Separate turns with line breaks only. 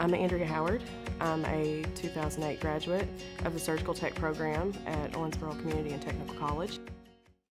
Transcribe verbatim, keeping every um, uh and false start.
I'm Andrea Howard. I'm a two thousand eight graduate of the Surgical Tech program at Owensboro Community and Technical College.